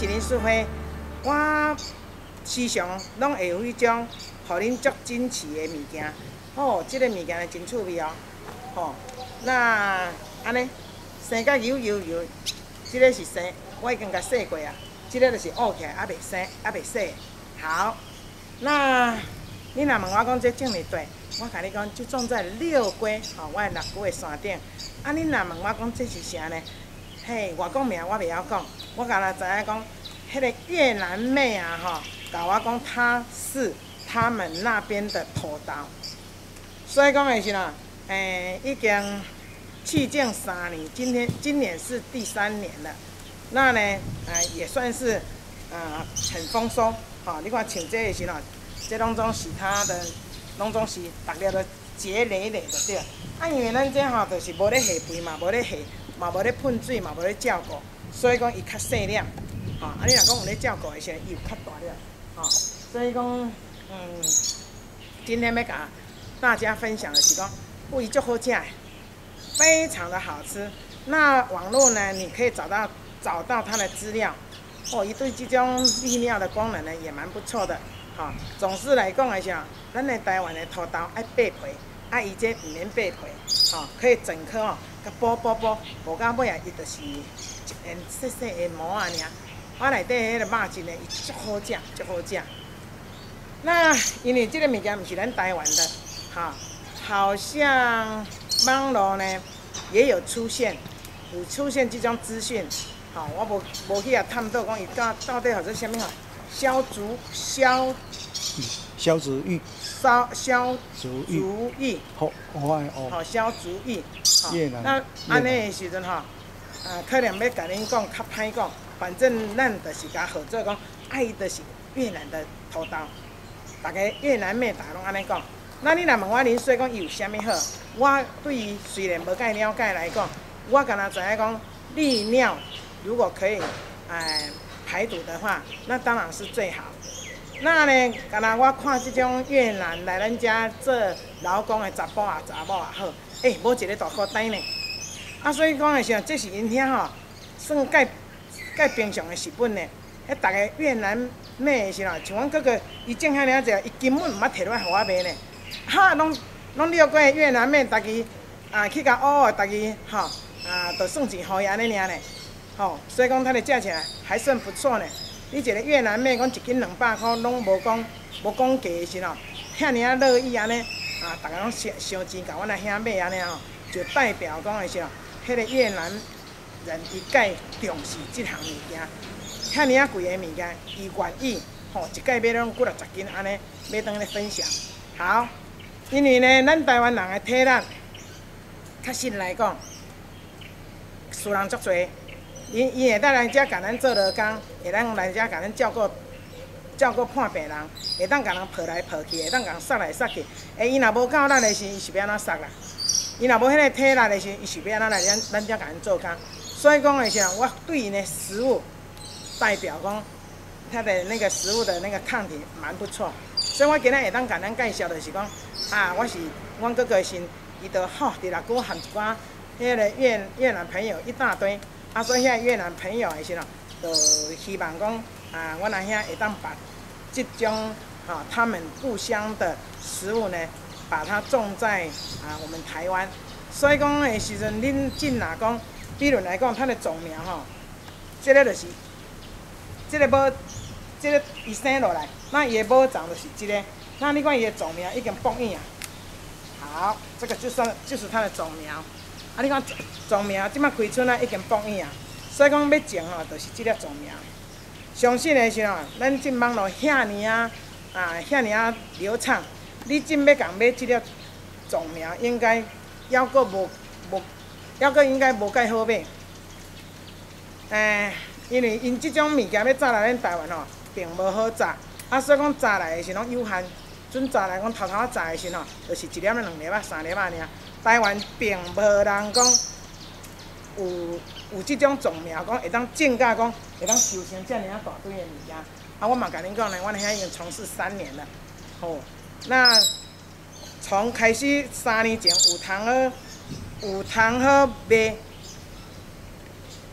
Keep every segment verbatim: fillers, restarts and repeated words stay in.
是林淑辉，我时常拢会有迄种，互恁足珍奇的物件。哦，即、这个物件真趣味哦。吼，那安尼生甲油油油，即、这个是生，我已经甲洗过啊。即、这个就是沤起来，还袂生，还袂洗。好，那你若问我讲这种么大，我甲你讲，就种在六龟，吼、哦，我的六龟的山顶。啊，你若问我讲这是啥呢？嘿，外国名我袂晓讲，我敢若知影讲，迄个越南妹啊，吼，甲我讲她是他们那边的头刀，所以讲的是啦，诶、欸，已经去境三年，今天今年是第三年了，那呢，呃，也算是呃很丰收，吼、哦，你看像这个时咯，这拢总是它的，拢总是大家都结累累的对。啊，因为咱这吼就是无咧下肥嘛，无咧下，嘛无咧喷水，嘛无咧照顾，所以讲伊较细粒，吼、啊，你若讲有咧照顾的时候，伊有较大粒，吼、所以讲，嗯，今天要甲大家分享的是讲，味足好食，非常的好吃。那网络呢，你可以找到找到它的资料，哦，伊对这种利尿的功能呢也蛮不错的，吼、总之来讲的是，咱的台湾的土豆爱扒皮。啊，伊这唔免扒皮，吼、哦，可以整颗哦，甲剥剥剥，剥到尾啊，伊就是一片细细的膜啊尔。我内底迄个肉质呢，伊足好食，足好食。那因为这个物件唔是咱台湾的，哈、哦，好像网络呢也有出现，有出现这种资讯，吼、哦，我无无去啊探讨讲伊到到底或者啥物吼，消竹消。 嗯消竹芋， 消消竹芋，竹芋， 好，我爱哦， 好消竹芋， 越南， 那安尼的时阵吼，啊，可能要甲恁讲较歹讲，反正咱就是甲合作讲，爱就是越南的土豆，大家越南妹大家拢安尼讲。那你若问我林水讲伊有啥物好，我对于虽然无介了解来讲，我敢若知影讲利尿，如果可以，哎，排毒的话，那当然是最好。那呢，敢若我看这种越南来咱遮做劳工的查甫啊、查某也好，诶、欸，无一个大口袋呢。啊，所以讲的是，这是因遐吼，算介介平常的食品呢。迄逐个越南妹的时候，像阮哥哥，伊种遐尔济，伊根本毋捌摕落来互我卖呢。哈，拢拢六个越南妹，家己啊去甲学，家己吼啊，就算钱互伊安尼尔呢。吼，所以讲它的价钱还算不错呢。你一个越南妹讲一斤两百块，拢无讲无讲价的时候，遐尔乐意安尼啊，大家拢烧烧钱甲阮阿兄买安尼吼，就代表讲的是哦，迄个越南人伊介重视即项物件，遐尔贵的物件，伊愿意吼一届买拢几落十斤安尼，要当咧分享。好，因为呢，咱台湾人的体力，确实来讲，输人足侪。伊伊会当来遮甲咱做劳工，会当来遮甲咱照顾照顾看病人，会当甲人抱来抱去，会当甲人杀来杀去。诶，伊若无够力的时，伊是要安怎杀啦？伊若无迄个体力的时，伊是要安怎来咱咱遮甲咱做工？所以讲的是，我对伊的食物代表讲，它的那个食物的那个抗体蛮不错。所以我今日会当甲咱介绍的是讲，啊，我是阮哥哥是，伊就吼伫内久含一寡迄个越越南朋友一大堆。啊，所以遐越南朋友的时候，就希望讲啊，阮阿兄会当把这种啊他们故乡的食物呢，把它种在啊我们台湾。所以讲的时阵，恁进哪讲，比如来讲，它的种苗吼，这个就是，这个无，这个伊生落来，那伊的母长就是这个，那你看伊的种苗已经爆硬啊。好，这个就算就是它的种苗。啊，你看种苗即摆开春啊，已经爆硬啊，所以讲要种吼，就是即粒种苗。相信的是吼，咱进网络遐尔啊啊遐尔啊流畅，你进要共买即粒种苗，应该还阁无无，还阁应该无介好买。诶，因为因即种物件要炸来咱台湾吼，并无好炸，啊，所以讲炸来的是拢有限。准炸来讲头头仔炸的时吼，就是一粒啊、两粒啊、三粒啊尔。台湾并无人讲有有即种种苗，讲会当种甲讲会当收成遮尔啊大堆的物件。啊，我嘛甲恁讲呢，我遐已经从事三年了。哦，那从开始三年前有通好有通好卖，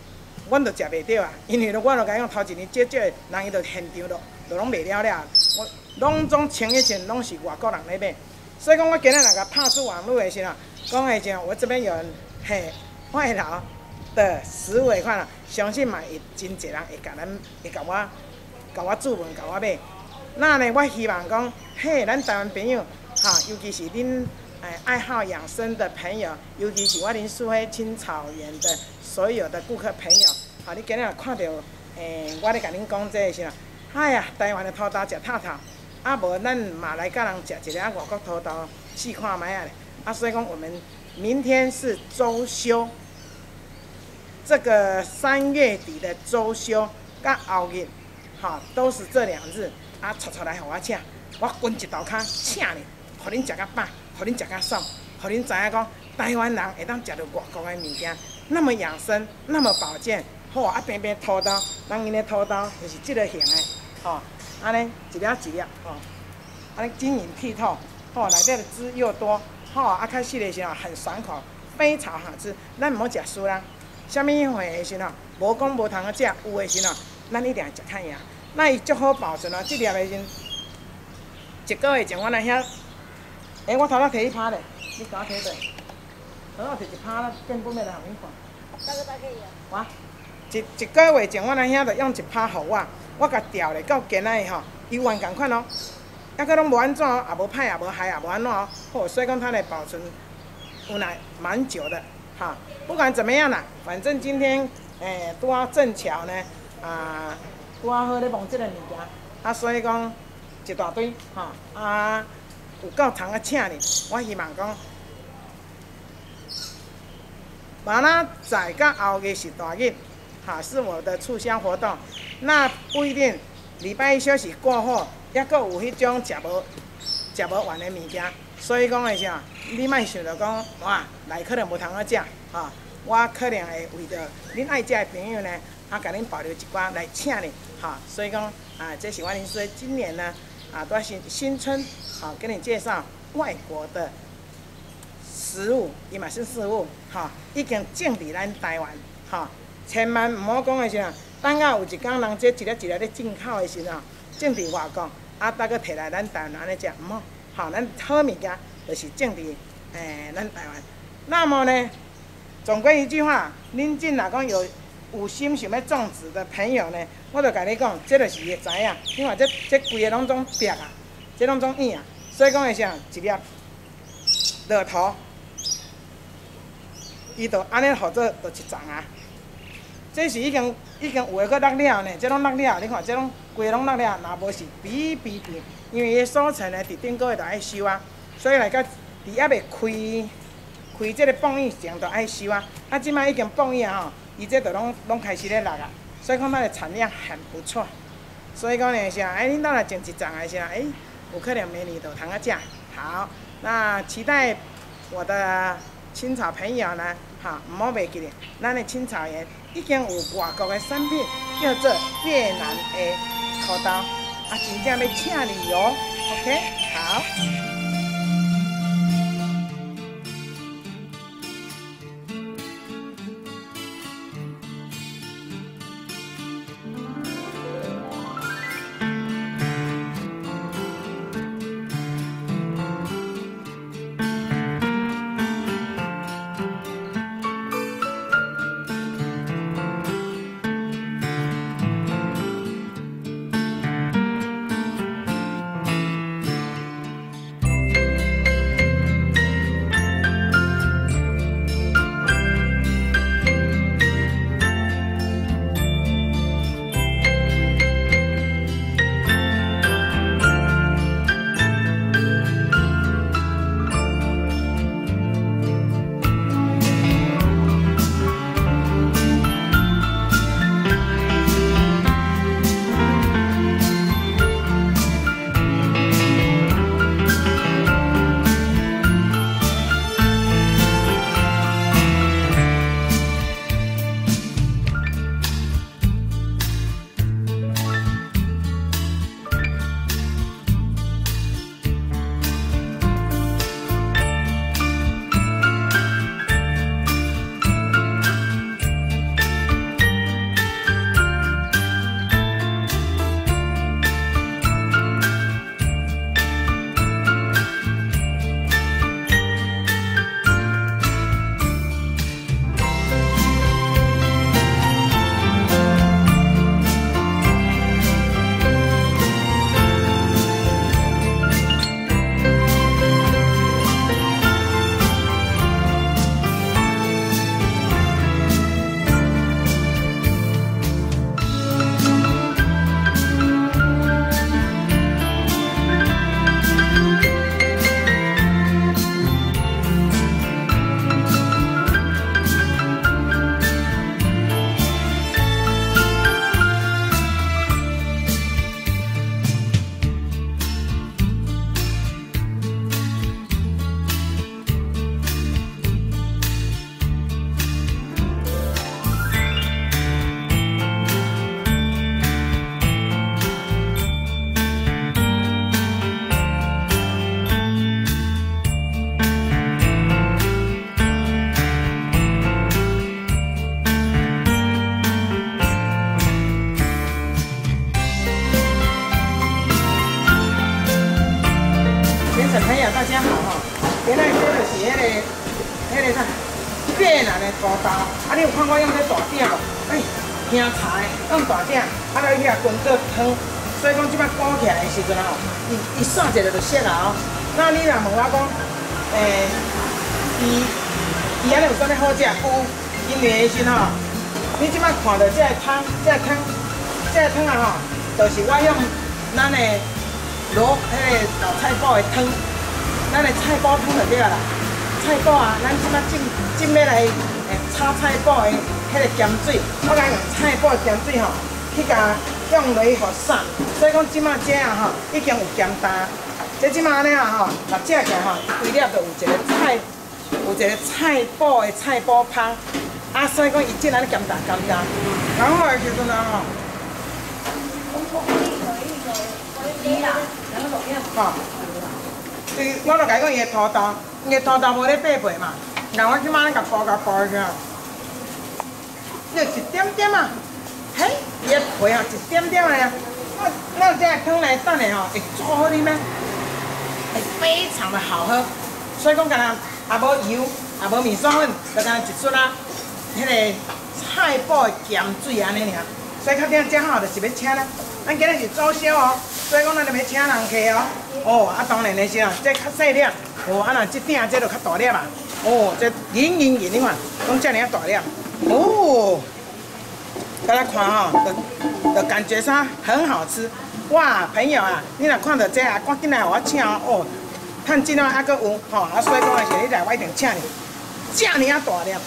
阮就食袂着啊，因为我就甲伊讲头一年少少的人伊就现场就就拢卖了了，我拢总清一清拢是外国人咧买，所以讲我今日若甲拍出网络的时候，讲的时候我这边有人嘿外劳的食物的款啊，相信嘛会真侪人会甲咱会甲我甲我注文甲我买。那呢，我希望讲，嘿，咱台湾朋友哈，尤其是恁诶爱好养生的朋友，尤其是我林淑辉青草园的所有的顾客朋友，哈，你今日看到诶，我咧甲恁讲这个时候，哎呀，台湾的土豆食透透，啊无咱马来甲人食一个啊外国土豆试看卖啊咧，啊所以讲我们明天是周休，这个三月底的周休，甲后日，哈，都是这两日。啊，撮撮来互我请，我滚一道骹请你，互恁食甲饱，互恁食甲爽，互恁知影讲台湾人会当食到外国的物件，那么养生，那么保健，好啊！边边土豆，咱因的土豆就是即个型的，吼，安尼一粒一粒，吼，安尼晶莹剔透，吼，内底的汁又多，吼，啊，开始的时候很爽口，非常好吃。咱唔好食输啦，啥物货的时候，无讲无通个食，有的时候，咱一定要食看样。那伊足好保存哦，即粒的时一个月前我来遐，诶，我头仔摕一拍咧，你甲我摕对，头仔摕一拍啦，根本没人互恁看。大哥大可以啊。哇，一一个月前我来遐就用一拍互我，我甲调咧到今仔日吼，伊完共款哦，抑个拢无安怎哦，也无歹也无害也无安怎哦，好，所以讲它的保存有来蛮久的，哈，不管怎么样啦，反正今天诶拄好正巧呢，啊。拄啊好咧忙即个物件，啊，所以讲一大堆，吼，啊，有够通啊请你，我希望讲，明仔载甲后日是大日，哈，是我的促销活动，那不一定，礼拜一休息过后，抑阁有迄种食无食无完的物件，所以讲的啥，你莫想着讲，哇，来可能无通啊食，吼，我可能会为着恁爱食的朋友呢。啊，甲恁保留一寡来请你，哈，所以讲啊，这是我林说今年呢，啊，都新新春，好，给你介绍外国的食物，伊嘛是食物，哈，已经种伫咱台湾，哈，千万唔好讲的时候，等下有一天人这一粒一粒咧进口的时候，种伫外国，啊，再个摕来咱台湾安尼食，唔好，好，咱好物件就是种伫诶咱台湾。那么呢，总归一句话，恁进若讲有。有心想要种植的朋友呢，我就甲你讲，这就是会知影。你看这这规个拢总白啊，这拢总硬啊，所以讲会啥，一粒落土，伊就安尼合作就一丛啊。这是已经已经有诶，佫落了呢，这拢落了，你看这拢规拢落了，若无是比比比，因为伊收成呢，伫顶个月就爱收啊，所以来甲伫还袂开开这个放叶前就爱收啊。啊，即摆已经放叶啊吼。伊这都拢拢开始咧落啊，所以讲它的产量很不错。所以讲呢，是啊，哎，恁到来种一丛的时候，哎，有可能美女都通啊食。好，那期待我的青草朋友呢，哈，唔好袂记咧，咱的青草园已经有外国的产品，叫做越南的土豆，啊，真正要请你哦 ，OK， 好。 越南的土豆，啊，你有看我用这大鼎无？哎，香菜用大鼎，啊，来遐滚做汤。所以讲，即摆煮起来的时阵吼，伊伊散一下就熟啊。那你若问我讲，诶、欸，伊伊安尼有啥物好食？有，因为的时吼，你即摆看到这个汤，这个汤，这个汤啊吼，就是我用咱的罗迄个老菜脯的汤，咱的菜脯汤就对啦。菜脯啊，咱即摆浸浸要来诶炒菜脯的迄个咸水，我甲用菜脯的咸水吼，去甲用落去互散。所以讲即摆这啊吼，已经有咸淡。这即摆安尼啊吼，若食起来吼，规粒就有一个菜，有一个菜脯的菜脯芳。啊，所以讲伊即安尼咸淡咸淡。然后的时阵啊吼，吼，伊我著甲伊讲伊的土豆。伊个土豆无咧八倍嘛，然后我即摆甲剥甲剥去啊，就一点点啊，嘿，伊个皮啊一点点啊，那那这个汤来等下吼会煮好哩咩？会非常的好喝，所以讲干那也无油，也无面线粉，就干那一撮啊，迄个菜脯的咸水安尼尔，所以较顶正好就是要请咱，咱今日是早烧哦，所以讲咱就要请人客哦。哦，啊当然的是啊，这较细粒。哦，啊那这鼎这就较大粒啊！哦，这圆圆圆，你看，拢这样大粒。哦，大家看吼，就就感觉上很好吃。哇，朋友啊，你若看到这啊，赶紧来互我请哦。哦，趁今仔还阁有吼，啊所以讲的是你来我一定请你。这样啊大粒，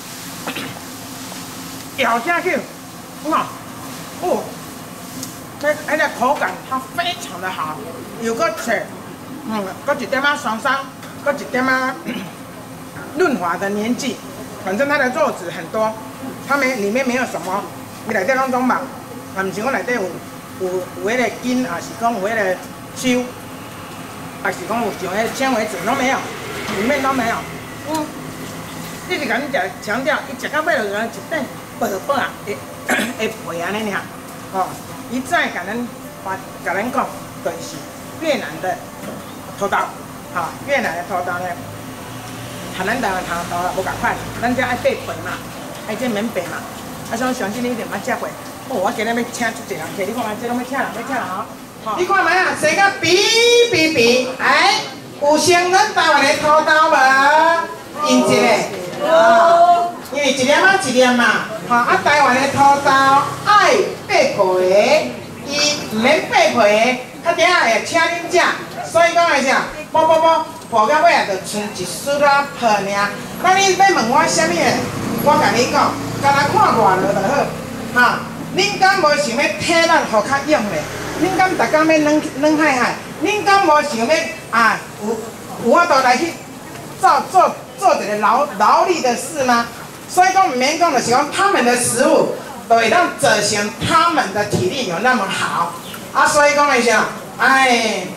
咬下去，哇，哦，这而且口感它非常的好，有个脆。嗯，搁一点仔酸酸，搁一点仔润滑的黏剂，反正它的肉质很多，它没里面没有什么，伊内底拢总肉，啊，毋是讲内底有有有迄个筋，也是讲有迄个揪，也是讲有像迄个纤维质，拢没有，里面都没有。嗯，一直甲你食强调，伊食到尾就一顿薄薄啊，会会肥安尼尔，哦，伊再甲咱发甲咱讲，就是越南的。土豆，哈，越南的土豆呢，和咱台湾土豆无共款，咱这爱八倍嘛，爱这免白嘛，啊，所以相信你一定捌食过。哦，我今日要请出一人客，你看嘛，这拢要请人，要请人哦。你看卖啊，生个比比比，哎，有像咱台湾的土豆无？因一个，哦，因为一粒仔一粒嘛，哈，啊，台湾的土豆爱八倍，伊唔免八倍，较顶下会请恁食。所以讲的啥，啵啵啵，破到尾啊，就剩一丝仔泡尔。那你要问我啥物诶？我甲你讲，干那看外劳就好，哈。恁敢无想要体力互较勇咧？恁敢逐工要软软海海？恁敢无想要啊有有法度来去做做做一个劳劳力的事吗？所以讲，唔免讲，就是讲他们的食物都会让造成他们的体力有那么好啊。所以讲的啥，哎。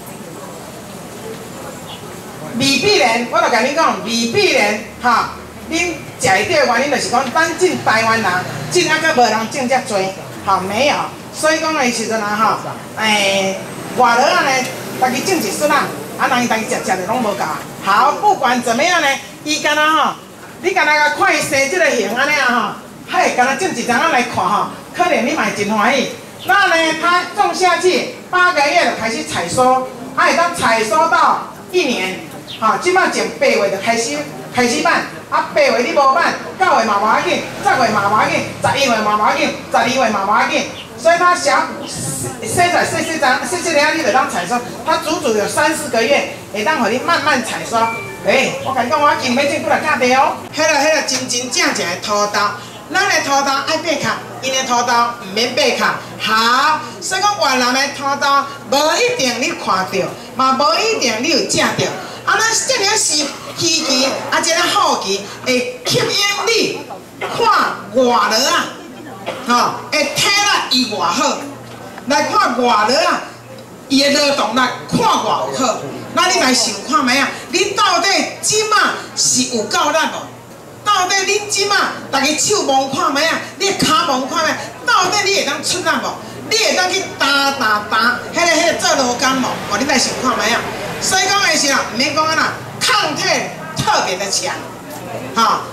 未必然，我著甲你讲，未必然，哈，恁食会到的原因就是讲，咱进台湾人，进还阁无人种遮多，哈，没有，所以讲的时阵啊，哈，诶，外劳啊呢，家己种一撮啊，啊，人伊家己食食的拢无够。好，不管怎么样呢，伊干那吼，你干那甲看伊生即个形安尼啊吼，嘿，干那种一张啊来看吼，可能你嘛会真欢喜。那呢，它种下去八个月就开始采收，啊，会当采收到一年。哈，即摆从八月就开始开始办，啊八月你无办，九月嘛无要紧，十月嘛无要紧，十一月嘛无要紧，十二月嘛无要紧。所以它小细仔细细张细细粒你就当采收，它足足有三四个月，会当互你慢慢采收。诶，我甲你讲，我今尾种过来价地哦，迄个迄个真真正正的土豆，咱的土豆爱八卡，因的土豆唔免八卡。好，所以讲越南的土豆无一定你看到，嘛无一定你有食到。啊，咱这个是稀奇，啊，这个好奇，会吸引你看外劳啊，吼，会体力伊偌好，来看外劳啊，伊的劳动力看偌有好。那你来想看卖啊？你到底即马是有够力无？到底恁即马大家手摸看卖啊？你骹摸看卖，到底你会当出力无？你会当去打打打，迄个迄个做劳工无？哦，你来想看卖啊？所以讲的是啊，唔免讲啊啦，抗体特别的强，哈、哦，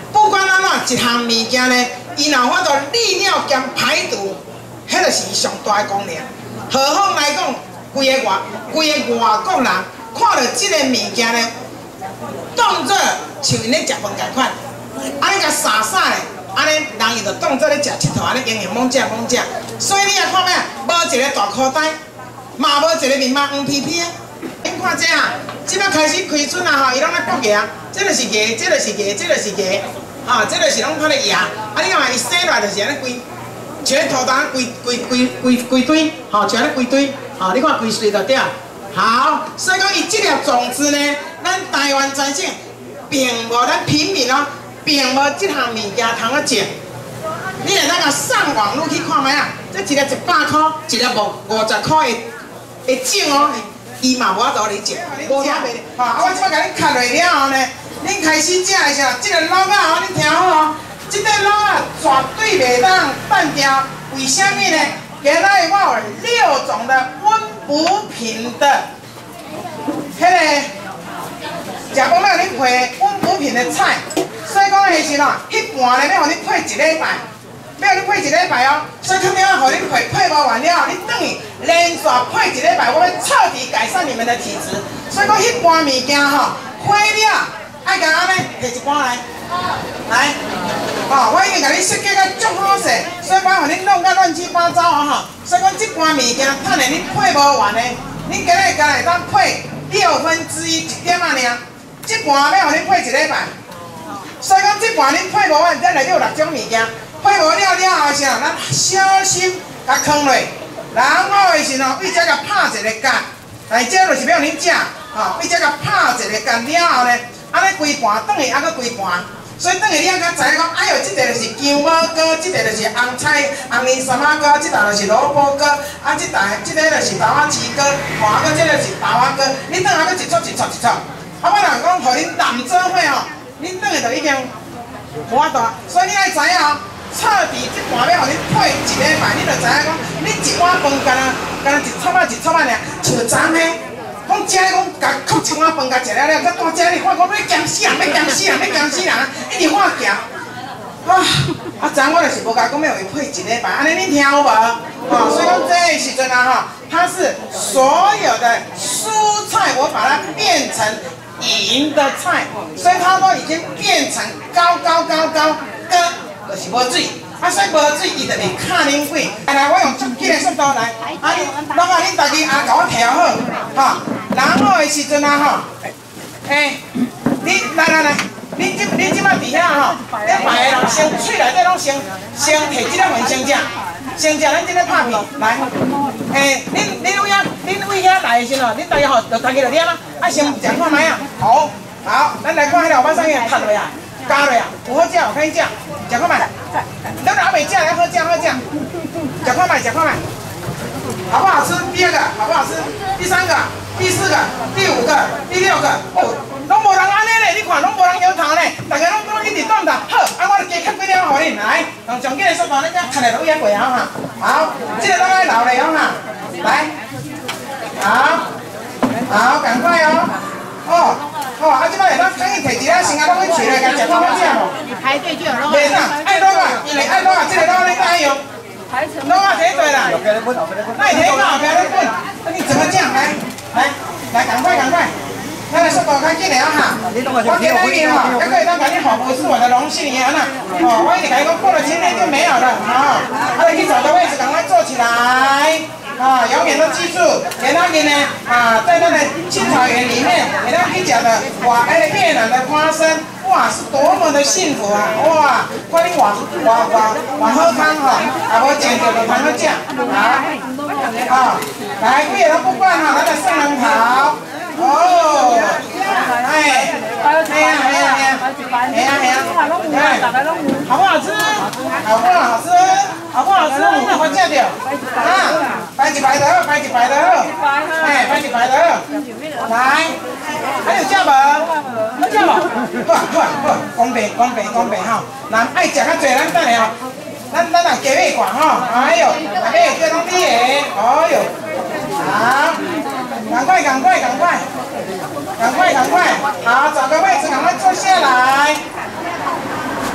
不管安怎，一项物件呢，伊若法度利尿兼排毒，迄就是上大的功能。何况来讲，规个外规个外国人看到即个物件呢，当做像因咧食饭共款，安尼甲洒洒咧，安尼人伊就当做咧食佚佗，安尼营养猛食猛食。所以你也看咩，无一个大口袋，嘛无一个面貌黄皮皮的。恁看这啊，即摆开始开春啊吼，伊拢咧剥牙，这就是牙，这就是牙，这就是牙，啊，这就是拢它的牙。啊，你看嘛，伊生落来就是安尼规，像土蛋规规规规规堆，吼，像安尼规堆，吼，你看规碎就对。好，所以讲伊这粒种子呢，咱台湾百姓并无咱平民哦，并无这项物件通啊种。你来咱个上网络去看卖啊，这一粒一百块，一粒五五十块的的种哦。伊嘛无法度咧食，无食袂。吼，啊，我即摆甲恁卡落了后呢，恁开始食的时候，即个卤啊吼，恁听好哦，即个卤啊绝对袂当断掉。为虾米呢？今仔日我有六种的温补品的，迄个食饭要恁配温补品的菜，所以讲的是咯，迄盘呢要互恁配一礼拜。要你配一礼拜哦，所以肯定要互你配，配无完了，你等于连续配一礼拜，我要彻底改善你们的体质。所以讲，迄盘物件吼，配了爱甲安尼摕一盘来，来，哦，我已经甲你设计到足好势，所以讲互你弄甲乱七八糟哦吼。所以讲，即盘物件趁下你配无完的，你今日敢会当配六分之一一点仔尔，即盘要互你配一礼拜。所以讲，即盘你配无完，咱内底有六种物件。配无了了后是啊，咱小心甲放落，然后的是喏，为遮甲拍一个干，但是这就是要恁食，吼，为遮甲拍一个干了后呢，安尼规盘转去，还佫规盘，所以转去你还甲知影讲，哎哟，即个就是姜母糕，即个就是红菜红莲三仔糕，即道就是萝卜糕，啊，即道即个就是豆仔糍糕，吼，啊，佫即个是豆仔糕，你转还佫一撮一撮一撮，啊，我若讲互恁淡做伙吼，恁转去就已经无法度，所以你爱知影哦。彻底即盘要互你配一礼拜，你就知影讲，你一碗饭干啊，干啊一撮仔一撮仔尔，像昨昏，讲食咧讲，甲扣一碗饭甲食了了，甲大食你看讲要惊死人，要惊死人，要惊死人，一直喊行。啊，啊，昨我就是无甲讲要互伊配一礼拜，安尼恁听有无？吼，所以讲这个时阵啊，吼，它是所有的蔬菜，我把它变成银的菜，所以它都已经变成高高高高跟。就是无水，啊，所以无水伊就会卡恁鬼。来来，我用这个速度来，啊，你，老板恁家己啊，甲我调好，吼，然后的时阵啊，吼，诶，你来来来，恁即恁即摆伫遐吼，恁排个人先喙内底拢先先摕即个饭先食，先食咱即个拍片，来，诶，恁恁位遐恁位遐来的时候，恁大家吼就家己就念啊，啊，先食看卖啊，好，好，咱来看迄个后摆上面拍落啊。加落啊，有好食，有歹食，食看卖。咱还袂食，咱好食好食，食看卖，食看卖。好不好吃？第二个好不好吃？第三个、第四个、第五个、第六个，哦，拢无人安尼咧，你看拢无人摇头咧，大家拢拢一直动的。好，啊，我就加吸几了互恁来，用上紧的速度，咱只看来都一过啊哈。好，这个咱爱留咧哦哈，来，好，好，赶快哦，哦。哦，啊，即摆会当赶紧摕一个先啊，拢去取来，甲食好好食无？排队就有拢。袂当，爱拢啊，因为爱拢啊，即个拢你爱用。拢啊，摕对啦。那摕个后边咧滚，你怎么酱？来，来，来，赶快，赶快，咱来速度较紧了哈。我今日呢吼，还可以当甲你服务是我的荣幸呀呐。哦，我一直甲你讲，过了今天就没有了啊。啊，你去找个位置，赶快坐起来。啊，永远都记住，给他们呢啊，在那个青草原里面，给他们讲的哇，那个越南的花生，哇，是多么的幸福啊！哇，快点往往往往喝汤哈，啊，我捡着的糖喝酱，啊，啊，来，贵人不惯哈，咱来圣人好，哦，哎，哎呀哎呀哎呀，哎呀哎呀，哎，好不好吃？好不好吃？好不好吃？有没有好食着？啊，摆一排就好，摆一排就好，哎，摆一排就好。来，还有食无？好食无？好啊好啊好啊，公平公平公平吼。人爱食较济，咱等下吼，咱咱人加买罐吼。哎呦，大家叫拢你的，哎呦，好，赶快赶快赶快，赶快赶快，好，找个位置赶快坐下来。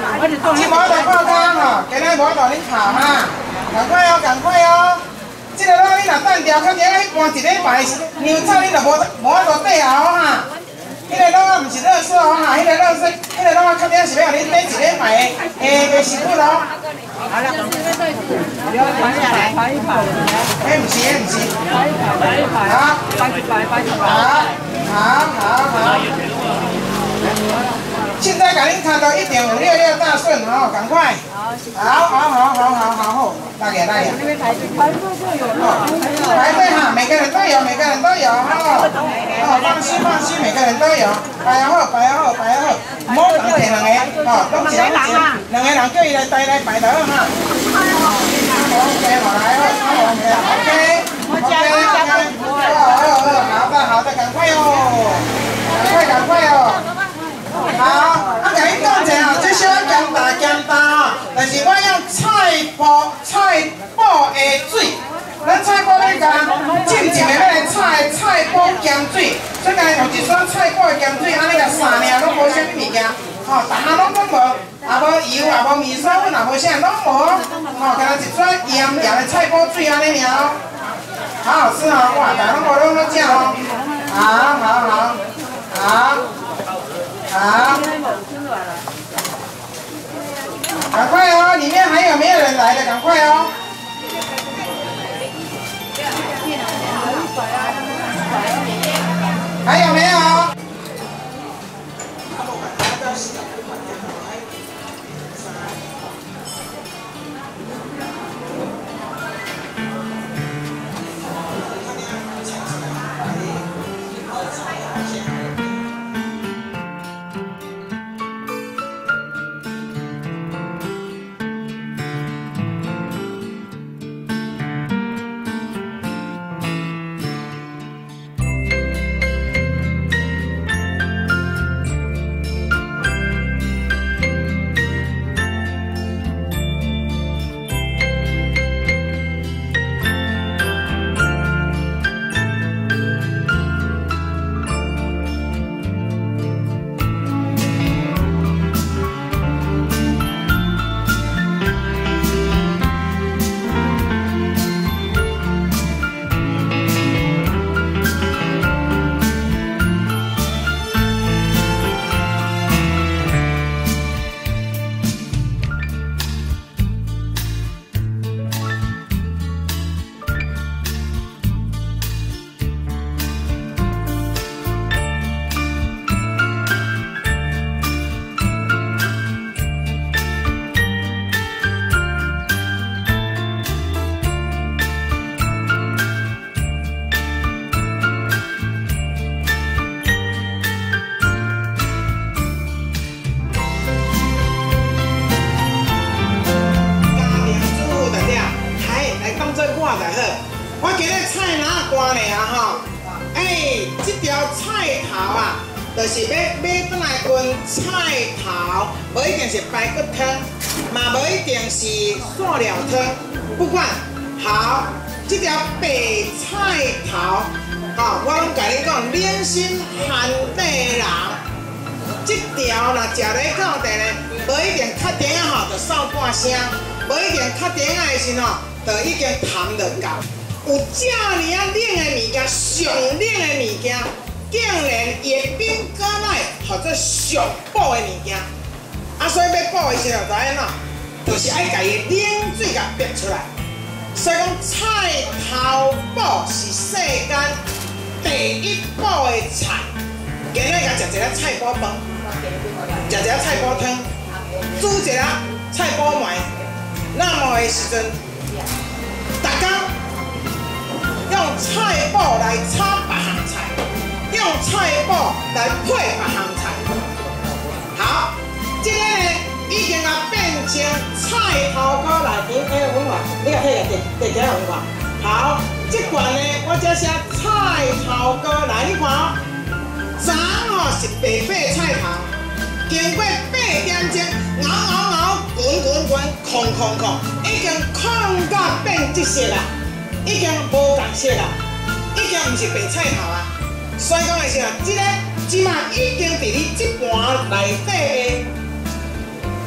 这无就泡汤吼，今日无就恁泡哈，赶快哦，赶快哦！这个肉你若等掉，肯定要去搬一礼拜，牛草你就无无法度缀好哈。迄个肉啊，毋是热色哦哈，迄个肉色，迄个肉啊，肯定是要互恁缀一礼拜的诶的食物哦。好了，摆下来，摆一摆。哎，唔是，唔是。摆一摆，摆一摆。好，摆一摆，摆一摆。好，好，好，好。现在甲恁看到一点五六六大顺哦，赶快。好，好，好，好，好，好，好，大爷，大爷。排队就有了。排队哈，每个人都有，每个人都有哈。哦，放心，放心，每个人都有。排好，排好，排好。唔好人摕两个，哦，拢一人一人，两个人叫伊来带来排就好哈。OK， 好来哦 ，OK，OK，OK，好的，好的，赶快哦，赶快，赶快哦。好，啊，甲你讲者哦，这小咸大咸大哦，但是我用菜脯菜脯的水，咱菜脯要甲浸浸的要来菜菜脯咸水，所以讲用一撮菜脯的咸水，安尼甲三尔拢无啥物物件，吼，逐项拢拢无，也无油，也无味噌粉，也无啥，拢无，吼，干那一撮盐盐的菜脯水安尼尔哦，好好吃哦，哇，逐拢无拢好食哦，好好好，好。好，赶快哦！里面还有没有人来的？赶快哦！还有没有？我今日菜哪挂呢啊吼？哎，这条菜头啊，就是要买转来炖菜头，无一定是排骨汤，嘛无一定是蒜料汤，不管。好，这条白菜头，吼，我拢甲你讲，冷心寒地人，这条若食咧到地咧，无一定较甜啊吼，就扫半声；无一定较甜啊的时吼，就已经淡就够。 有遮尔啊冷的物件，上冷的物件，竟然伊的冰果奶或者上补的物件，啊，所以要补的时候就安怎，就是爱家己冷水甲逼出来。所以讲菜头补是世间第一补的菜。今日甲食一个菜脯饭，食一个菜脯汤，煮一个菜脯糜，那么的时阵，大家。 用菜脯来炒别项菜，用菜脯来配别项菜。好，这个呢已经啊变成菜头壳内底的文化，你甲睇下第第几文化？好，这款呢我只写菜头壳来，你看哦，昨哦是白白菜头，经过八点钟熬熬熬，滚滚滚，控控控，已经控到变这色啦。 已经无共色啦，已经毋是白菜头啊。所以讲的是啊，即个即马已经伫你即盘内底的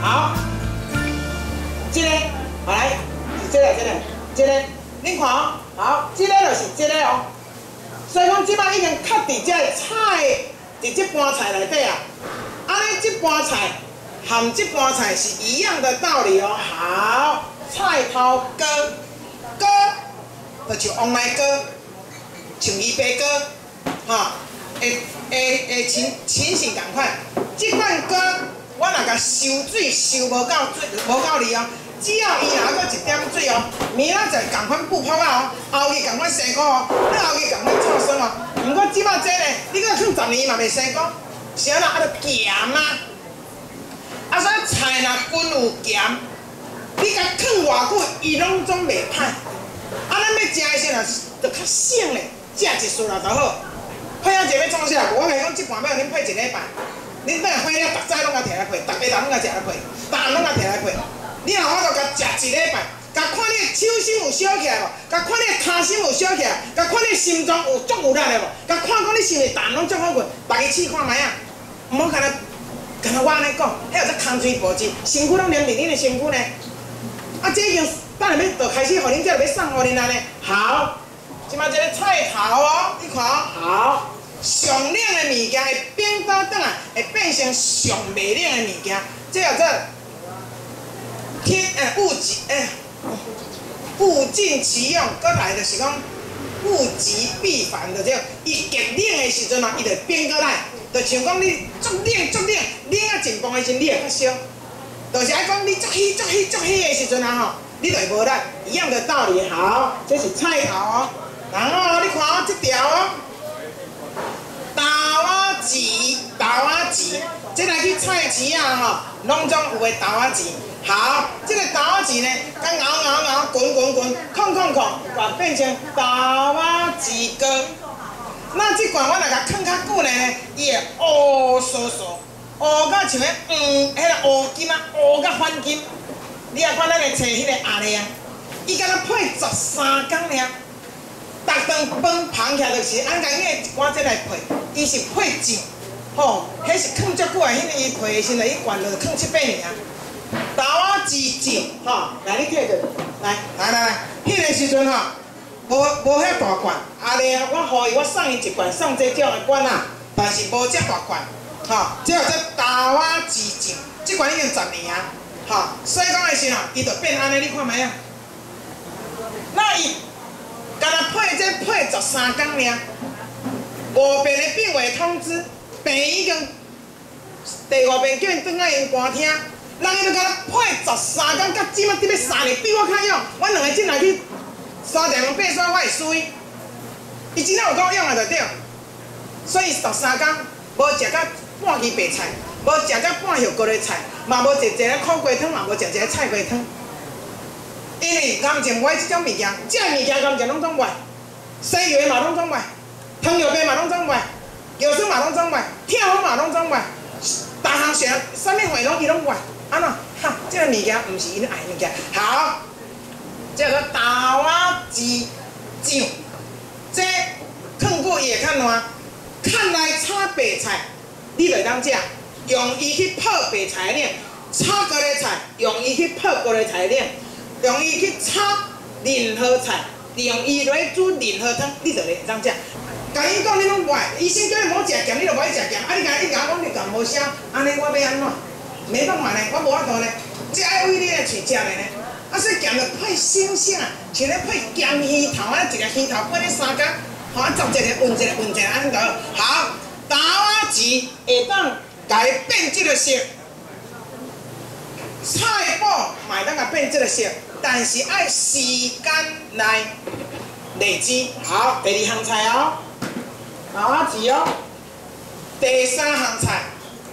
好，这个，来，是这个，这个，这个，恁看哦，好，这个就是这个哦。所以讲，即摆已经确伫这个菜，伫这盘菜内底啊。安尼，这盘菜含这盘菜是一样的道理哦。好，菜头糕，糕，就像往来糕，像鱼白糕，哈，会会会情情形共款。这款糕，我若甲收水收无够水，无够力哦。只要伊若搁一点水哦，明仔载共款不泡啊哦，后日共款生菇哦，你后日共款臭酸哦。毋过即摆这呢，你搁放十年嘛袂生菇，是安怎啊？着咸啊！啊，所以菜若均有咸，你甲放偌久，伊拢总袂歹。啊，咱要食的时阵，着较省咧，食一束啦就好。配仔一要创啥？我甲你讲，即盘要恁配一礼拜，恁等下配了，逐早拢甲摕来配，逐家人拢甲食来配，逐暗拢甲摕来配。你若法度甲食一礼拜，甲看你的手心有烧起来无？甲看你的骹心有烧起来，甲看你的心脏有足有力的无？甲看讲你是毋是胆拢足好运？逐个试看卖啊！毋好干那干那我安尼讲，迄有只空嘴步子，身躯拢黏伫恁的身躯呢。啊，这已经等下要就开始，互恁这要送互恁安尼。好，即摆这个菜头哦，你看哦，好，上冷的物件会变到转来，会变成上袂冷的物件，这叫做。天诶，物极诶，物尽其用，搁来就是讲物极必反的，这伊极冷的时阵啊，伊就变过来，就像讲你足冷足冷，冷啊真磅的时，你会较烧。就是爱讲你足虚足虚足虚的时阵啊吼，你就会无力，一样的道理。好，这是菜头哦，然后你看哦，这条哦，豆仔糍，豆仔糍，这来去菜市啊吼，拢总有诶豆仔糍。好，这个豆仔糍呢，甲熬熬熬，滚滚滚，控控控，把变成豆仔糍糕。那这款我若甲放较久呢，伊会乌酥酥，乌甲像个黄，迄个乌金啊，乌甲反金。你啊看咱个找迄个鸭咧啊，伊敢若配十三工尔，逐顿饭捧起来就是按家己一碗这来配，伊是配酱，吼，迄是放足久啊，迄个伊配的时阵伊灌落放七八年啊。豆仔糍酱，吼，来你摕着，来来来来，迄个时阵吼，无无遐大罐，阿咧我互伊，我送伊一罐，送这种的罐啊，但是无遮大罐，吼，这叫做豆仔糍酱，这罐已经十年啊，吼，所以讲的时候，伊就变安尼，你看卖啊？那伊，干那配这配十三工尔，五遍的病危通知，病已经第五遍叫因转来因寒厅。人伊就甲配十三工，甲即摆伫要三年，比我较勇。我两个进来去三地方爬山，我会输伊。伊真正有够勇啊，就对。所以十三工无食到半支白菜，无食到半叶高丽菜，嘛无食一个苦瓜汤，嘛无食一个菜瓜汤。因为感情袂即种物件，即个物件感情拢总袂，西药嘛拢总袂，糖尿病嘛拢总袂，药水嘛拢总袂，痛风嘛拢总袂，逐项啥啥物话拢伊拢袂。安怎？哈，这个物件毋是因爱物件。好，这个豆仔糍酱，这放久伊会较烂，看来炒白菜，你就当食，用伊去泡白菜脸；炒高丽菜，用伊去泡高丽菜脸；用伊去炒任何菜，用伊来煮任何汤，你就会当食。甲伊讲你拢袂，医生叫你莫食咸，你就袂食咸。啊，你甲伊甲我讲你讲无啥，安尼我要安怎？没办法呢，我无法度呢，只爱为你来去食的呢。啊，所以咸着配新鲜啊，像咧配咸鱼头啊，一个鱼头配咧三角，吼啊，做一个运一个运一个安尼就好。好，豆仔糍会当甲伊变即个色，菜脯嘛会当甲变即个色，但是爱时间来累积。好，第二项菜哦，豆仔糍哦，第三项菜。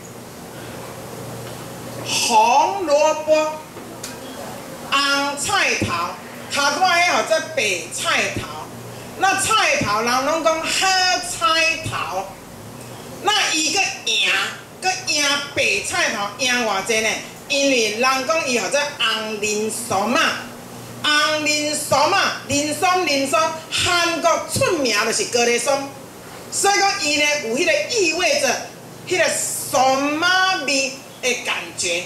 红萝卜、红菜头，头拄仔迄号做白菜头。那菜头人拢讲好菜头，那伊个赢，搁赢白菜头赢偌济呢？因为人讲伊号做红莲酥嘛，红莲酥嘛，莲松莲松，韩国出名就是高丽松，所以讲伊呢有迄个意味着迄个酥麻味。的感觉，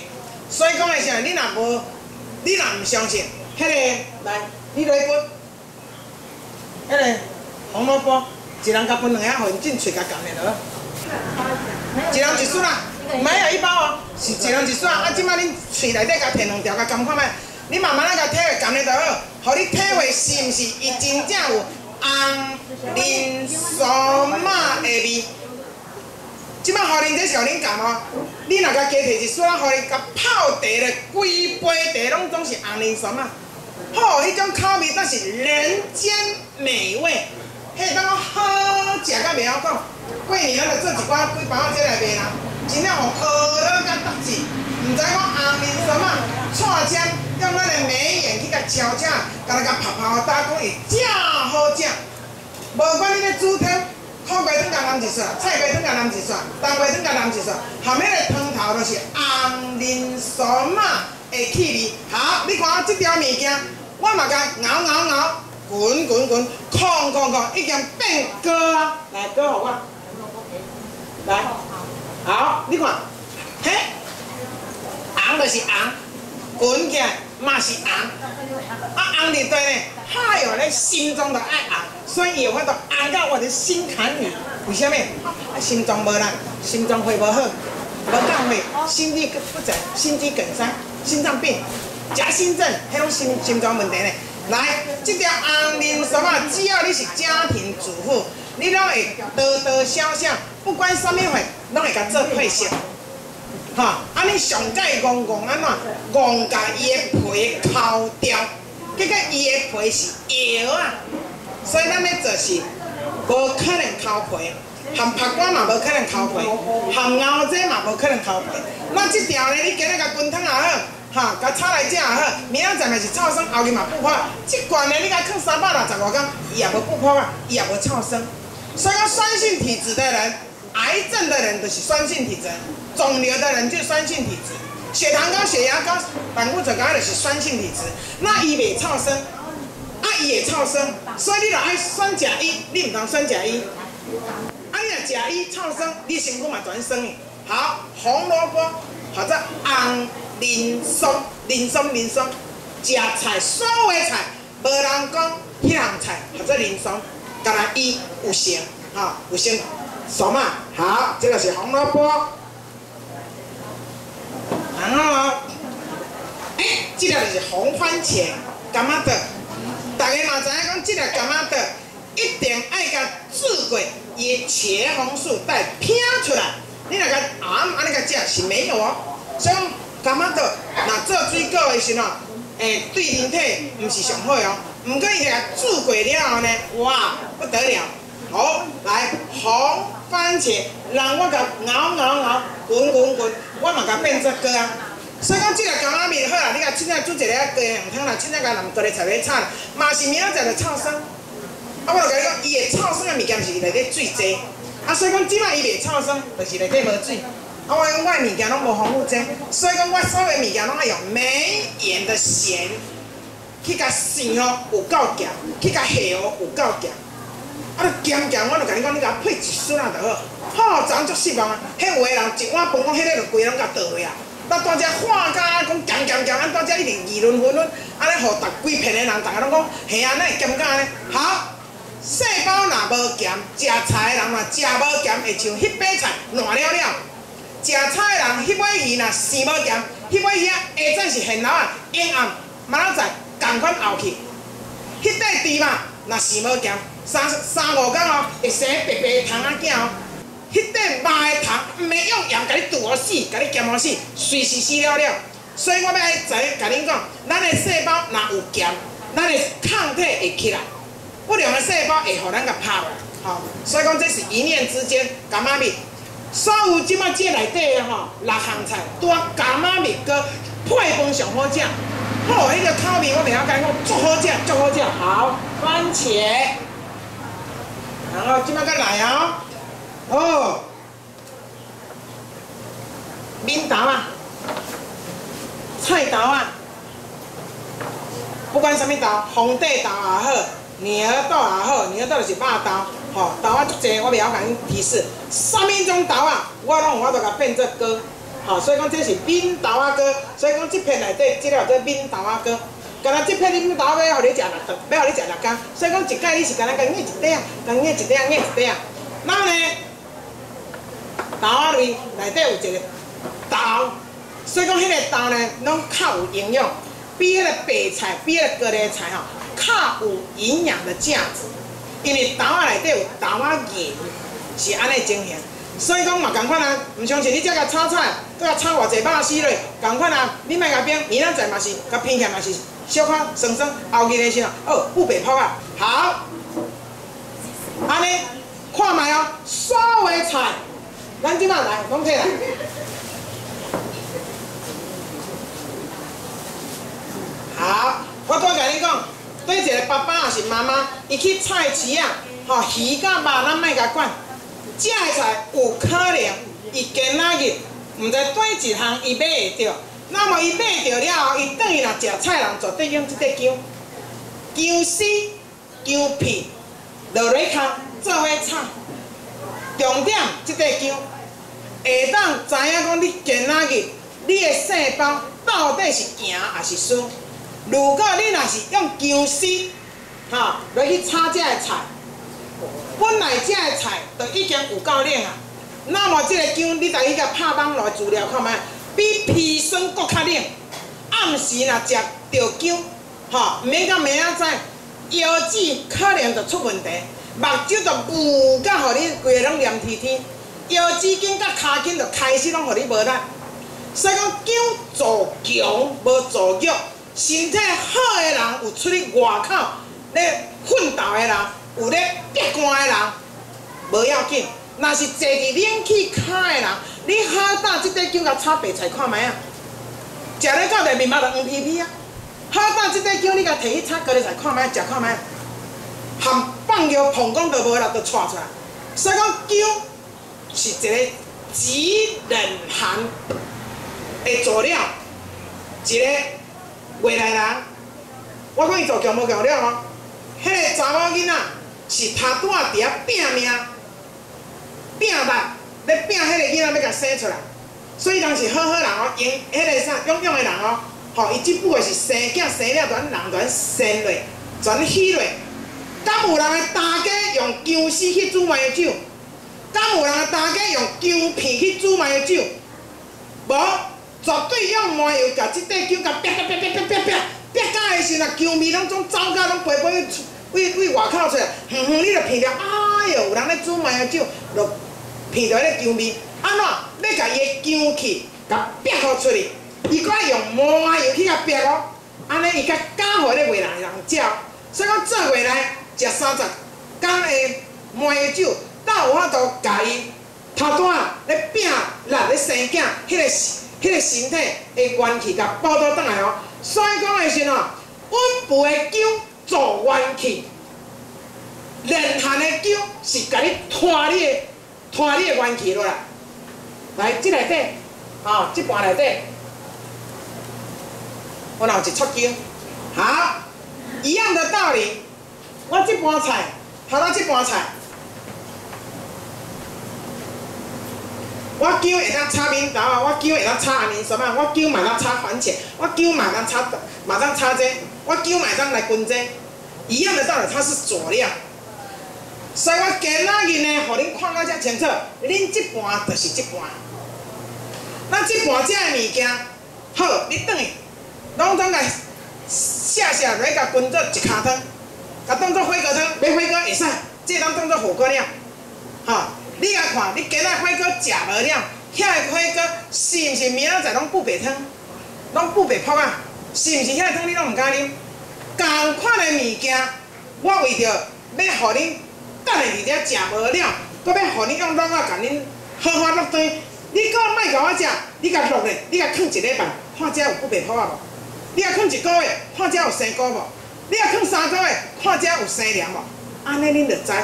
所以讲的啥？你若无，你若毋相信，迄、那个来，你来分，迄、那个红萝卜，一人甲分两下，互因进喙甲含下落。一人一束啦，没有一包哦，是一人一束啊！啊，即摆恁喙内底甲摕两条，甲含看觅，你慢慢啊甲体会含咧就好，互你体会是毋是伊真正有红莲酥麻的味。即摆互恁这是互恁含哦，你若甲加摕一束啊，互伊甲泡茶咧，规杯茶拢总是红莲酥麻，好，迄种口味那是人间美味，迄当讲好食甲袂晓讲。过年咱就做一寡几包仔这来卖啦，真正互学了甲搭字，毋知讲红莲酥麻串签，用咱的眉眼去甲敲敲，甲咱甲拍拍打讲会正好食。无管你咧煮汤，苦瓜汤甲淋一撮，菜瓜汤甲淋一撮，冬瓜汤甲淋一撮，含迄个汤头就是红莲酥麻的气味。好，你看即条物件，我嘛甲熬熬熬，滚滚滚，控控控，已经变糕啊！来，糕互我。来，好，你看，嘿，红就是红，滚起来嘛是红，啊红伫对呢，哎哟，你心中就爱红，所以伊有法度红到我的心坎里。为什么？啊，心脏无力，心脏会无好，无降血，心律不整，心肌梗塞，心脏病，夹心症，迄种心心脏问题呢。来，这条红莲酥麻，只要你是家庭主妇。你拢会多多少少，不管啥物货，拢会甲做配色，哈、啊！安尼上界戆戆安怎戆甲伊的皮抠掉，结果伊的皮是摇啊，所以咱咧做是无可能抠皮，含拍瓜嘛无可能抠皮，含熬仔嘛无可能抠皮。那即条咧，你今日甲滚汤也好，哈，甲炒来食也好，明仔载嘛是臭酸，后日嘛不破。即罐咧，你甲放三百六十外工，伊也无不破啊，伊也无臭酸。所以讲酸性体质的人，癌症的人就是酸性体质，肿瘤的人就是酸性体质，血糖高、血压高、胆固醇高就是酸性体质。那伊袂臭酸，啊伊会臭酸，所以你著爱酸甲一，你毋通酸甲一。啊你若甲一臭酸，你身躯嘛全酸去。好，红萝卜或者红莲松、莲松、莲松，食菜所有的菜，无人讲迄项菜或者莲松。干来伊有成，哈有成，熟嘛？好，这个是红萝卜，然后，哎、欸，这个就是红番茄，干嘛的？大家嘛知影讲，这个干嘛的？一定爱甲煮过伊的茄红素带拼出来。你若甲暗安尼甲食是没有哦。所以干嘛的？若做水果的时候，诶、欸，对人体毋是上好哦。毋过伊甲煮过了后呢，哇，不得了！好，来红番茄，让我甲熬熬熬，滚滚滚，我嘛甲变做糕啊。所以讲即个干妈面好啦，你甲凊彩煮一个啊，鸡红汤啦，凊彩甲淋高丽菜来炒啦，嘛是明仔载就臭酸。啊，我就甲你讲，伊的臭酸的物件是内底水济，啊，所以讲即摆伊袂臭酸，就是内底无水。啊，我讲我的物件拢无防腐剂，所以讲我所有的物件拢爱用美盐的咸。去甲生哦有够咸，去甲下哦有够咸，啊，你咸咸，我就甲你讲，你甲配一丝仔就好。好，昨昏足失望啊！迄有个人一碗饭，讲迄个就规拢甲倒落啊。那大家看甲讲咸咸咸，安大家一直议论纷纷，安尼互逐规片的人，大家拢讲，嘿啊，那会咸甲安尼。好，细胞若无咸，食菜的人嘛食无咸，会像迄把菜烂了了。食菜的人，迄尾鱼若生无咸，迄尾鱼啊下阵是现老啊，阴暗明仔载。同款后去，迄块猪嘛，若是无咸，三三五工哦，会生白白的虫仔囝哦。迄块肉的虫，毋免用盐甲你剁好死，甲你咸好死，随时死了了。所以我要爱知甲恁讲，咱的细胞若有咸，咱的抗体会起来，不良的细胞会互咱甲拍落。吼，所以讲这是一念之间，干妈面。所有即摆这内底的吼，六项菜，拄啊干妈面搁配饭上好食。好，迄、那个烤面我袂晓讲，我足好食，足好食。好，番茄，然后即摆再来哦，哦，面豆啊，菜豆啊，不管什么豆，红地豆也好，娘儿豆也好，娘儿豆就是肉豆，吼、哦，豆啊足济，我袂晓甲恁提示，什么种豆啊，我拢有法度甲变做糕。 吼、哦，所以讲这是闽豆仔糕，所以讲这片内底，这个叫做闽豆仔糕。干那这片闽豆仔要互你食六顿，要互你食六工，所以讲一盖你是干那甲捏一块，甲捏一块，捏一块。然后呢，豆仔类内底有一个豆，所以讲迄个豆呢，拢较有营养，比迄个白菜，比迄个高丽菜吼，较有营养的价值。因为豆仔内底有豆仔盐，是安尼情形。所以讲嘛，共款啊，唔相信你只甲炒菜，搁甲炒偌济肉丝落，共款啊，你莫甲冰，明仔载嘛是，甲偏起嘛是。小可酸酸，后日的时候，哦，不白泡啊，好，安尼看卖哦，所有的菜，咱即摆来，拢摕来。好，我拄甲你讲，对一个爸爸也是妈妈，伊去菜市啊，吼鱼甲肉咱莫甲管，食的菜有可能伊今仔日毋知对一项伊买会着。那么伊买着了后，伊等于若食菜人绝对用即块姜、姜丝、姜片落来烤做伙炒。重点即块姜会当知影讲你今仔日你的细胞到底是行还是输。如果你若是用姜丝，哈落去炒这个菜，本来这个菜就已经有够冷啊。那么即个姜，你家己甲拍网络资料看卖。比砒霜搁较冷，暗时若食着姜，吼，毋免到明仔载，腰子可能就出问题，目睭就雾甲，互你规个拢黏天天，腰子筋甲骹筋就开始拢互你无力。所以讲姜助强无助弱，身体好的人有出去外口咧奋斗的人，有咧逼汗的人，无要紧。若是坐伫冷气卡的人，你好打即块姜甲炒白菜看卖啊，食咧到地面嘛就黄皮皮啊。好打即块姜，你甲摕去炒高丽菜看卖，食看卖，含放尿膀胱都无力，就窜出来。所以讲姜是一个极冷寒的佐料，一个未来人。我讲伊做强无强了哦，迄个查某囡仔是头拄仔伫遐拼命。拼力，咧拼迄个囡仔要甲生出来，所以人是好好人哦，用迄个啥勇勇的人哦，吼，伊即辈是生囝生了，全人全生落，全死落。敢有人会大家用姜丝去煮麻油酒？敢有人会大家用姜片去煮麻油酒？无，绝对用麻油甲即块姜甲煸煸煸煸煸煸煸，煸到的时阵，姜味拢总走甲拢飞飞为为外口出来，哼哼，你就闻着，哎哟，有人咧煮麻油酒，就闻到迄个姜味。安怎？要甲伊的姜气甲煸互出去，伊搁爱用麻油去甲煸哦，安尼伊较敢互咧未来人食。所以讲做未来食三十天的麻油酒，才有法度甲伊头段咧拼力咧生囝，迄个迄个身体的元气甲报倒转来哦。所以讲的时吼，稳步的姜助元气，冷寒的姜是甲你拖你的拖你的元气落来。来，即内底，哦，即盘内底，我若有一撮姜，好，一样的道理。我即盘菜，头仔即盘菜，我姜会当炒面豆啊，我姜会当炒红面酸啊，我姜嘛当炒番茄，我姜嘛当炒嘛当炒这，我姜嘛当来滚这，一样的道理，它是佐料。所以我今仔日呢，互恁看到遮清楚，恁即盘就是即盘。咱即盘遮的物件，好，你转去，拢总甲下下来甲滚做一骹汤，甲当做火锅汤，要火锅会使，这当当做火锅料，吼。你来看，你今仔火锅食无了，遐个火锅是毋是明仔载拢不白汤，拢不白泡啊？是毋是遐个汤你拢毋敢啉？同款的物件，我为着要互恁等下伫遮食无了，搁要互恁用卤仔甲恁好好落堆。你搁莫甲我食，你甲落咧，你甲放一礼拜，看遮有不白泡啊无？你甲放一个月，看遮有生菇无？你甲放三个月，看遮有生凉无？安尼恁就知。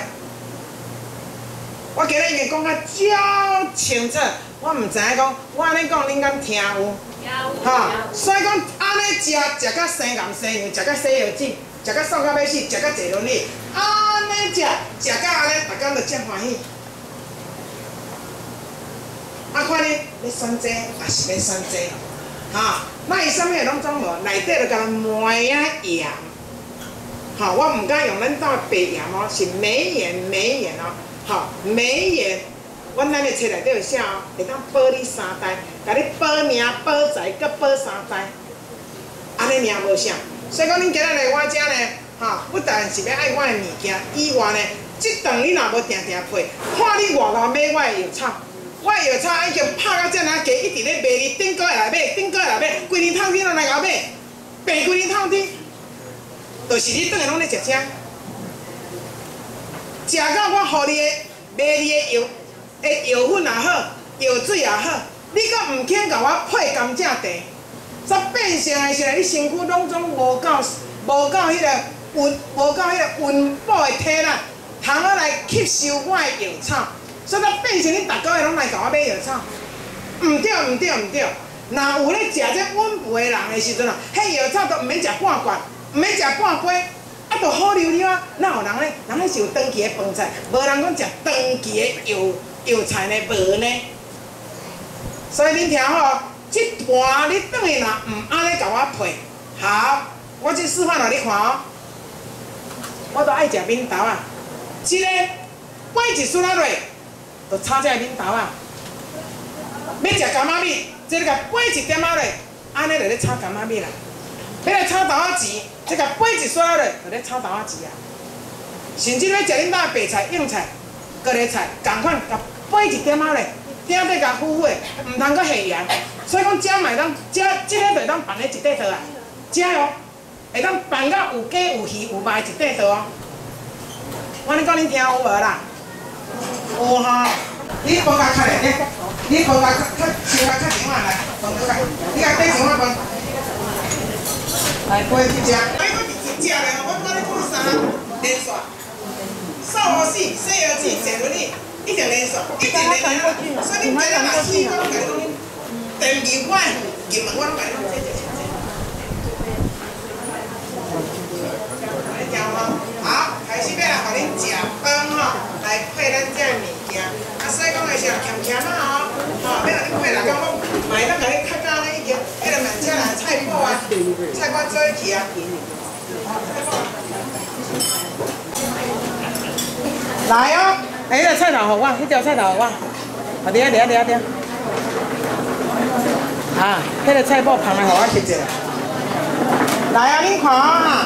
我今日已经讲甲足清楚，我毋知影讲，我安尼讲恁敢听有？有。哈，所以讲安尼食，食甲生岩生样，食甲洗腰子，食甲瘦到要死，食甲坐轮椅，安尼食，食甲安尼，大家就真欢喜。 啊，看你要选这，还是要选这，哈，那伊啥物拢总无，内底就甲梅啊盐，哈，我毋敢用咱兜白盐哦，是梅盐梅盐哦，哈，梅盐，阮咱的册内底有写哦，会当保你三代，甲你保命、保财，佮保三代，安尼尔无啥。所以讲，恁今日来我遮呢，哈，不但是要爱我的物件，以外呢，即顿你若无定定配，看你外头买我的药草。 我药草已经拍到遮尔价，一直咧卖你，顶个月来买，顶个月来买，规年透天拢来甲我买，变规年透天，就是你转来拢咧食遮，食到我互你的卖你的药，的药粉也好，药水也好，你阁毋肯甲我配甘蔗茶，煞变成的是来你身躯拢总无够，无够迄个温，无够迄个温补的体力，通好来吸收我的药草。 所以，变成你逐个月拢来甲我买药草，毋对毋对毋对。若有咧食这稳肥的人的时阵啊，迄药草都毋免食半罐，毋免食半杯，啊，都好溜溜啊。哪有人咧？人咧是有长期的饭菜，无人讲食长期的药药材呢，无呢。所以恁听好，即盘你转去若毋安尼甲我配，好，我即示范互你看哦。我都爱食扁豆啊，一个买一束仔落。 就炒这个面豆啊！要食柑仔米，即个甲掰一点仔落，安尼就咧炒柑仔米啦。要来炒豆仔钱，即个掰一撮落，就咧炒豆仔钱啊。甚至要食恁兜的白菜、硬菜、各个菜，共款甲掰一点仔落，顶底甲糊糊的，毋通阁下盐。所以讲食嘛会当，食即个就会当放咧一块桌啊。食哦，会当放到有鸡、有鱼、有肉一块桌哦。我咧讲恁听有无啦？ 有吼，你饭甲较咧，你饭甲较先甲较前晚来，饭甲较，你甲底前晚饭，来杯去食。哎，我直接食咧，我我咧讲啥？连续，扫好死，洗药水，坐轮椅，一定连续，一定连续。所以你今日若试，我甲你讲，第二碗入门我拢甲你讲，这这这。来听吼，好，开始要来互恁食饭吼。 来配咱这物件，啊，所以讲的是咸咸啊吼，吼，要互你配来讲，我卖当甲你较早咧已经，迄个慢车来菜脯啊，菜脯做起啊。来哦，哎，迄个菜头互我，迄条菜头互我，啊，伫啊伫啊伫啊伫啊。啊，迄个菜脯旁来互我切者。来啊，恁看啊。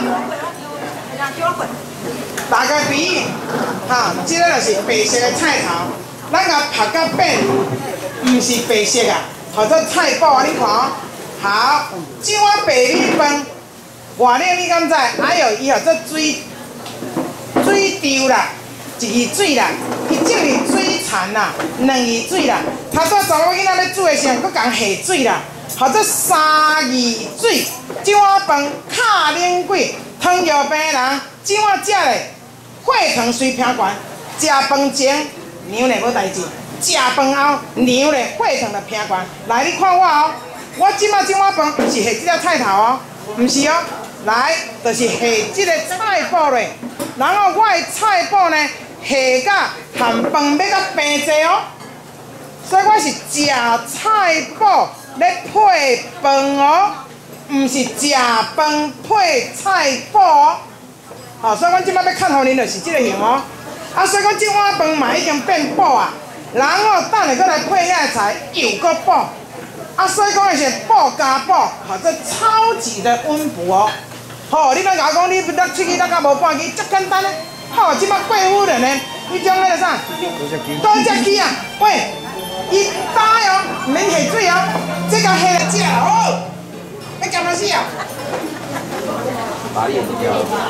大家比喻，哈，即个就是白色的菜头，咱甲拍到扁，毋是白色啊，或者菜脯啊，你看哦。好，即碗白米饭，外面你敢知？哎呦，伊号做水水丢啦，一字水啦，伊即是水田啦，两字水啦。头早查某囡仔咧煮的时候，佫共下水啦，或者三字水。即碗饭卡冷粿，糖尿病人，即碗食咧。 血糖随偏悬，食饭前娘咧无代志，食饭后娘咧血糖就偏悬。来，你看我哦，我即马即碗饭毋是下即个菜头哦，毋是哦，来，就是下即个菜脯咧。然后我的菜脯呢，下甲含饭要甲平济哦，所以我是食菜脯咧配饭哦，毋是食饭配菜脯哦。 好，所以阮即摆要看互恁就是即个型哦。啊，所以讲即碗饭嘛已经变补啊，然后等下搁来配遐菜又搁补。啊，所以讲的是补加补，或者超级的温补哦。好，你莫甲我讲你要出去搭甲无半支，足简单嘞。好，即摆贵妇人呢，迄种迄个啥？多只鸡啊！喂，伊打哦，毋免下水哦，这个下来食哦。要干嘛死啊？ 哪里不掉？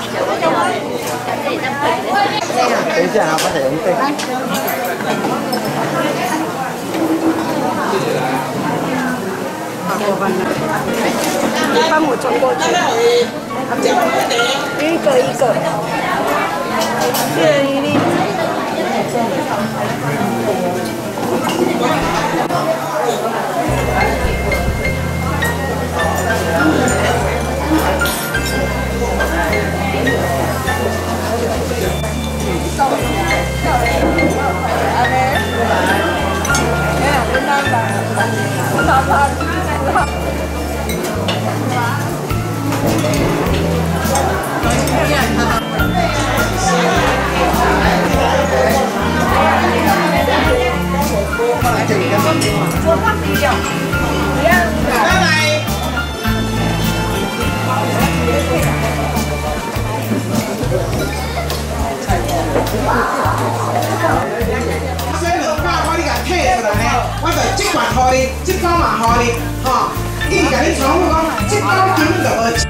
等一下啊，把这人背。 好过分了，帮我转过去，一个一个，一人一粒。 予你，即包嘛予你，吼，伊甲你重复讲，即包根本就无